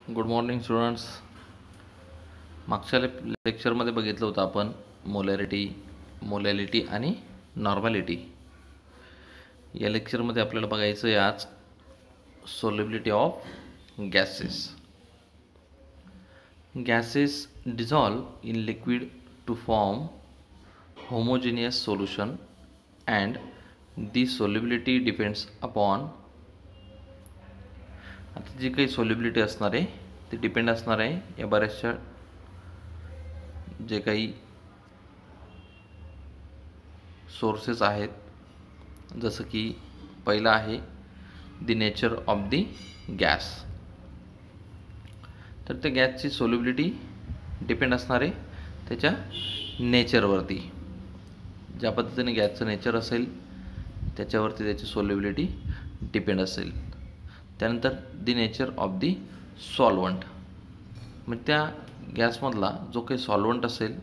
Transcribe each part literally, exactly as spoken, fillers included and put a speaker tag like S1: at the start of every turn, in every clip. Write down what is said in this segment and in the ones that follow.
S1: Good morning students. मागच्या ले लेक्चरमध्ये बघितलं होतं आपण मोलॅरिटी, मोलॅलिटी आणि नॉर्मॅलिटी. या लेक्चरमध्ये आपल्याला बघायचं आहे आज solubility of gases. Gases dissolve in liquid to form homogeneous solution and the solubility depends upon. आता जी काही सोल्युबिलिटी असणार आहे ती डिपेंड असणार आहे या बऱ्याचशा जे काही सोर्सेस आहेत. जसं की पहिला आहे the nature of the gas. तर त्या गॅसची सोल्युबिलिटी डिपेंड असणार आहे त्याच्या नेचरवरती. ज्या पद्धतीने गॅसचं नेचर असेल त्याच्यावरती त्याची सोल्युबिलिटी डिपेंड असेल. त्यानंतर the nature of the solvent, मग त्या गॅसमधला जो काही सॉल्वंट असेल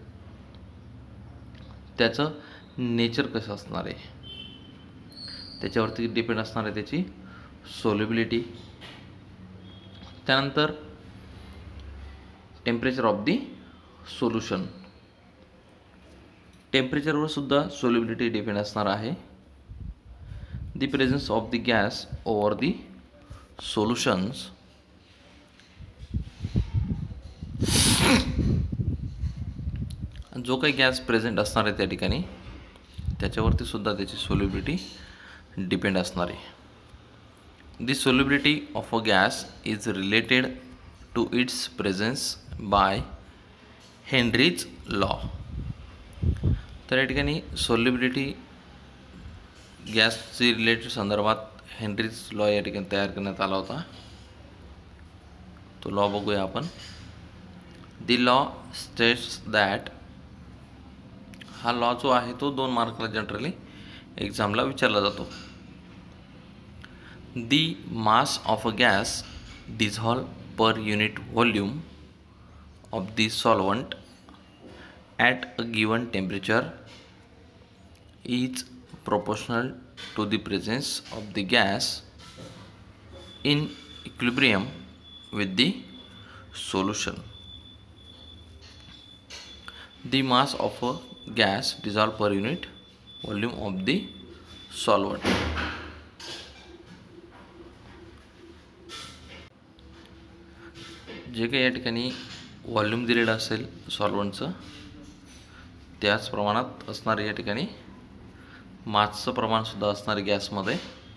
S1: त्याचं नेचर कसं असणार आहे त्याच्यावरती डिपेंड असणार आहे त्याची सोल्युबिलिटी. त्यानंतर टेम्परेचर ऑफ द सोल्युशन, टेम्परेचरवर सुद्धा सोल्युबिलिटी डिपेंड असणार आहे. The presence of the gas over the solutions, जो काही गॅस प्रेझेंट असणार आहे त्या ठिकाणी त्याच्यावरती सुद्धा त्याची सोल्युबिलिटी डिपेंड असणार आहे. The solubility of a gas is related to its presence by Henry's law. तर या ठिकाणी सोल्युबिलिटी गॅसची रिलेटेड संदर्भात हेनरीज लॉ या ठिकाणी तयार करण्यात आला होता. तो लॉ बघूया आपण. दी लॉ स्टेट्स दॅट, हा लॉ जो आहे तो दोन मार्कला जनरली एक्झामला विचारला जातो. The mass of a gas dissolve per unit volume of the solvent at a given temperature is proportional to the presence of the gas in equilibrium with the solution. The mass of a gas dissolved per unit volume of the solvent. जे काही या ठिकाणी volume दिलेलं असेल सॉल्वंटचं त्याच प्रमाणात असणारे या ठिकाणी मासचं प्रमाण सुद्धा असणार आहे गॅसमध्ये.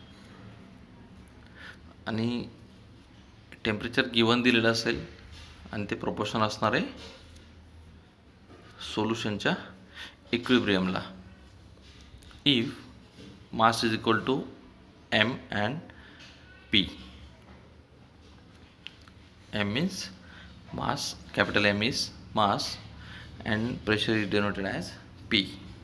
S1: आणि टेम्परेचर गिवन दिलेलं असेल आणि ते प्रोपोर्शन असणार आहे सोल्युशनच्या इक्विलिब्रियमला. If mass is equal to M and P. M means mass, capital M is mass and pressure is denoted as P.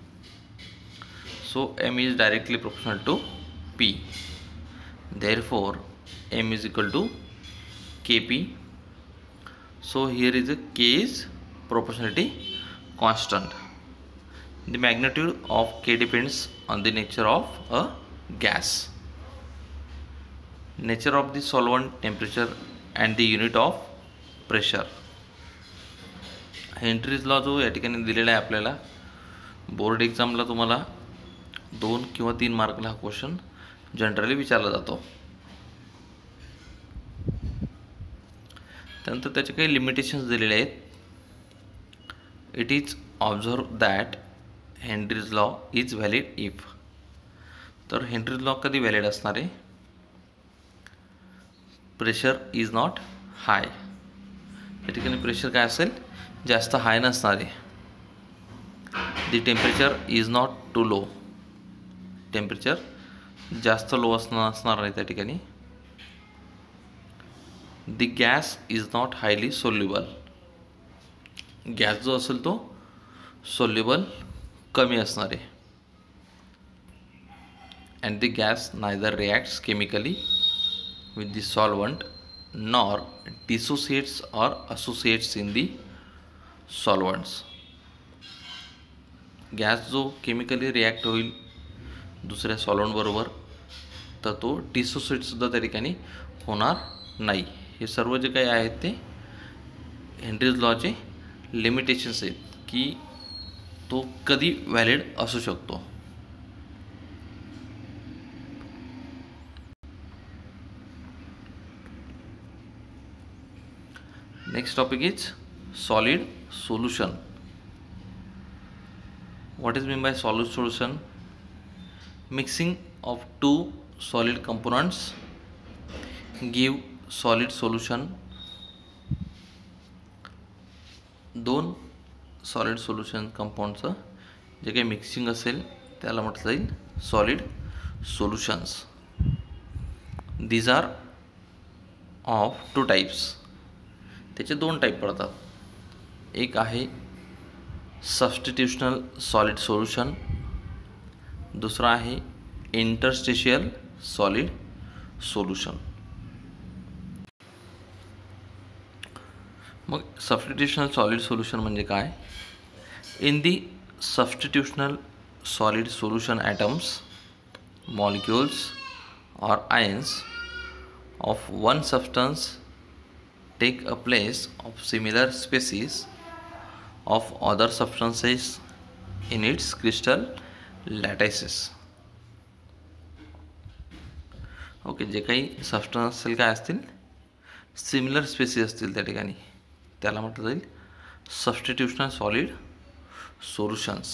S1: So M is directly proportional to P. Therefore M is equal to K P. So here is a K is proportionality constant. The magnitude of K depends on the nature of a gas, nature of the solvent, temperature and the unit of pressure. Henry's law जो या ठिकाणी दिलेला आहे आपल्याला board एक्झामला तुम्हाला दोन किंवा तीन मार्कला हा क्वेश्चन जनरली विचारला जातो. त्यानंतर त्याचे काही लिमिटेशन्स दिलेले आहेत. It is observe that Henry's law is valid if. तर हेनरीज लॉ कधी व्हॅलिड असणार आहे? Pressure is not high. या ठिकाणी प्रेशर काय असेल? जास्त हाय नसणार आहे. The temperature is not too low. Temperature जास्त लो असणार असणार आहे त्या ठिकाणी. The gas is not highly soluble. Gas जो असेल तो सोल्युबल कमी असणार आहे. And the gas neither reacts chemically with the solvent nor dissociates or associates in the solvents. Gas जो केमिकली रिॲक्ट होईल दुसऱ्या सॉल्वंट बरोबर तर तो डिसोसिएट सुद्धा त्या ठिकाणी होणार नाही. हे सर्व जे काही आहेत ते हेनरीज लॉचे लिमिटेशन्स आहेत की तो कधी व्हॅलिड असू शकतो. Next topic is solid solution. What is meant by solid solution? Mixing of two solid components give solid solution. दोन सॉलिड सोल्युशन कंपाऊंडचं जे काही मिक्सिंग असेल त्याला म्हटलं जाईल solid solutions. These are of two types. त्याचे दोन टाईप पडतात. एक आहे सबस्टिट्यूशनल सॉलिड सोल्यूशन, दुसरा आहे इंटरस्टिशियल सॉलिड सोल्यूशन. मग सबस्टिट्यूशनल सॉलिड सोल्यूशन म्हणजे काय? In the substitutional solid solution atoms, molecules और ions of one substance take a place of similar species of other substances in its crystal lattices. Okay, जे काही substance असेल काय असतील similar species असतील त्या ठिकाणी त्याला म्हटलं जाईल substitutional solid solutions.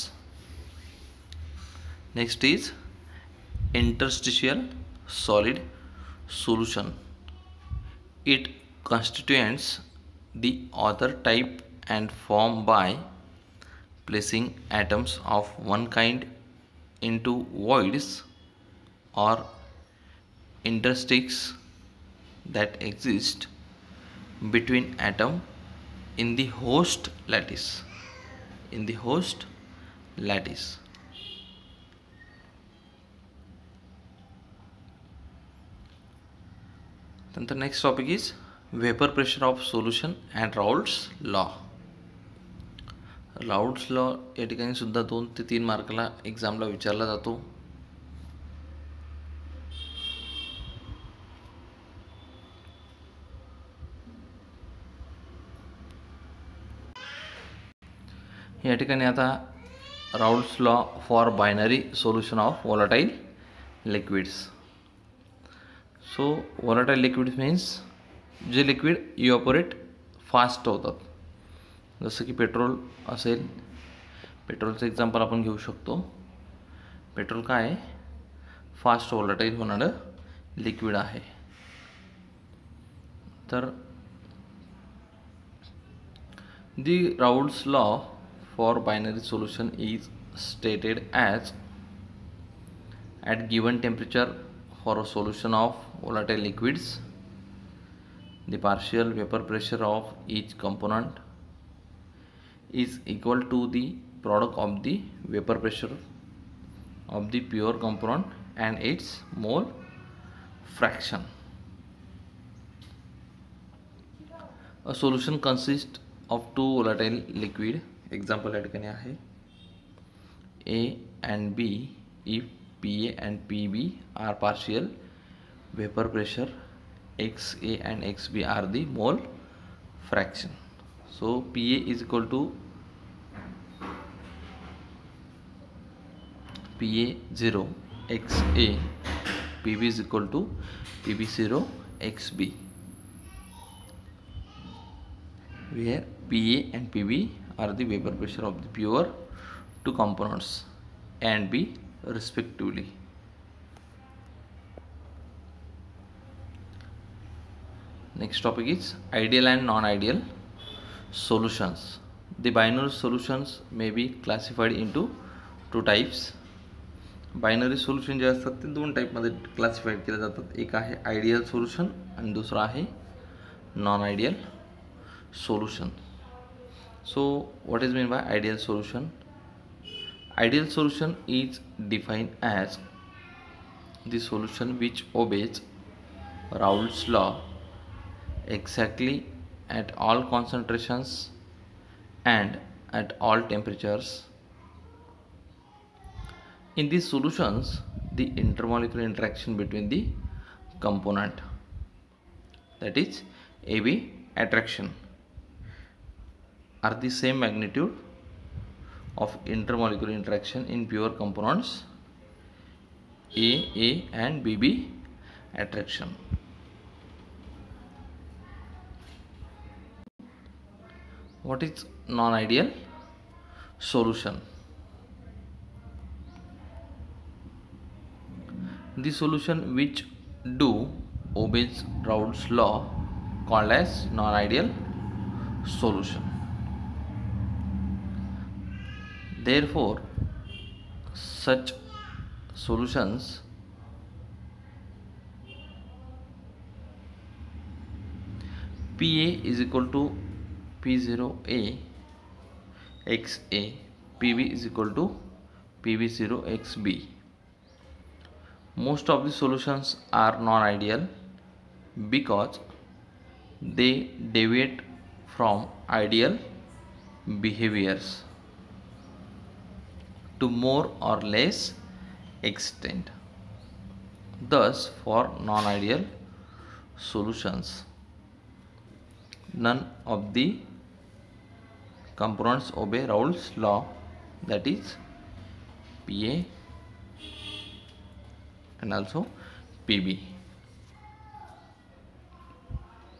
S1: Next is interstitial solid solution. It constituents the other type and formed by placing atoms of one kind into voids or interstices that exist between atom in the host lattice. In the host lattice. Then the next topic is vapor pressure of solution and Raoult's law. Raoult's law या ठिकाणी सुद्धा दोन ते तीन मार्कला एक्झामला विचारला जातो. या ठिकाणी आता Raoult's law for binary solution of volatile liquids. So volatile liquids means जे लिक्विड इव्हॅपोरेट फास्ट होतात. जसं की पेट्रोल असेल, पेट्रोलचं एक्झाम्पल आपण घेऊ शकतो. पेट्रोल काय आहे? फास्ट वॉलेटाइल होणारं लिक्विड आहे. तर the Raoult's law for binary solution is stated as at given temperature for a solution of volatile liquids the partial vapor pressure of each component is equal to the product of the vapor pressure of the pure component and its mole fraction. A solution consists of two volatile liquid. Example at kane ahe A and B if P A and P B are partial vapor pressure, X A and X B are the mole fraction. So P A is equal to P A zero X A, P B is equal to P B zero X B, where P A and P B are the vapor pressure of the pure two components A and B respectively. Next topic is ideal and non-ideal solutions. The binary solutions may be classified into two types. Binary solution जे असतात ते दोन टाईपमध्ये classified केले जातात. एक आहे ideal solution आणि दुसरा आहे non ideal solution. So what is mean by ideal solution? Ideal solution is defined as the solution which obeys Raoult's law exactly at all concentrations and at all temperatures. In these solutions, the intermolecular interaction between the component, that is A B attraction are the same magnitude of intermolecular interaction in pure components A A and B B attraction. What is non-ideal solution? The solution which do obeys Raoult's law called as non-ideal solution. Therefore, such solutions P A is equal to P zero A x A, P B is equal to P B zero x B. Most of the solutions are non-ideal because they deviate from ideal behaviors to more or less extent. Thus, for non-ideal solutions, none of the components obey Raoult's law, that is P A and also P B.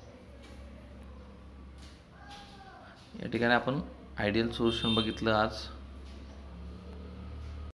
S1: या ठिकाणी आपण ideal solution बघितलं आज.